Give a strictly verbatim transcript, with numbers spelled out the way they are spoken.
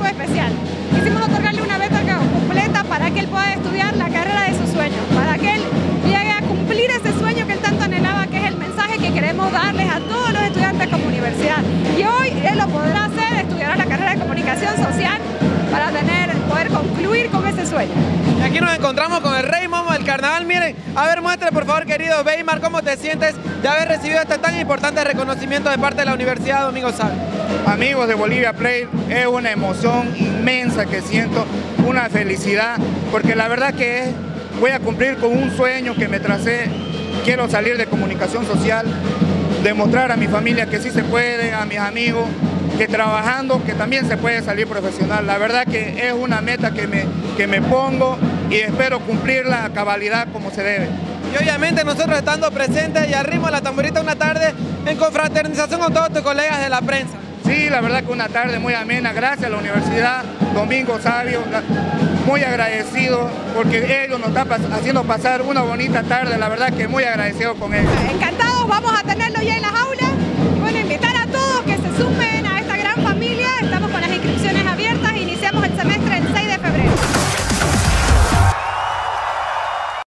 especial. Quisimos otorgarle una beca completa para que él pueda estudiar la carrera de sus sueños, para que él llegue a cumplir ese sueño que él tanto anhelaba, que es el mensaje que queremos darles a todos los estudiantes como universidad. Y hoy él lo podrá hacer, estudiará la carrera de comunicación social para tener, poder concluir con ese sueño. Y aquí nos encontramos con el Rey Momo del Carnaval. Miren, a ver, muestre por favor, querido Weimar, cómo te sientes de haber recibido este tan importante reconocimiento de parte de la Universidad Domingo Sabio. Amigos de Bolivia Play, es una emoción inmensa que siento, una felicidad, porque la verdad que es, voy a cumplir con un sueño que me tracé. Quiero salir de comunicación social, demostrar a mi familia que sí se puede, a mis amigos, que trabajando, que también se puede salir profesional. La verdad que es una meta que me, que me pongo y espero cumplirla a cabalidad como se debe. Y obviamente nosotros estando presentes y al ritmo de la tamborita una tarde en confraternización con todos tus colegas de la prensa. Sí, la verdad que una tarde muy amena, gracias a la Universidad Domingo Sabio, muy agradecido porque ellos nos están haciendo pasar una bonita tarde, la verdad que muy agradecido con ellos. Encantados, vamos a tenerlo ya en las aulas y bueno, invitar a todos que se sumen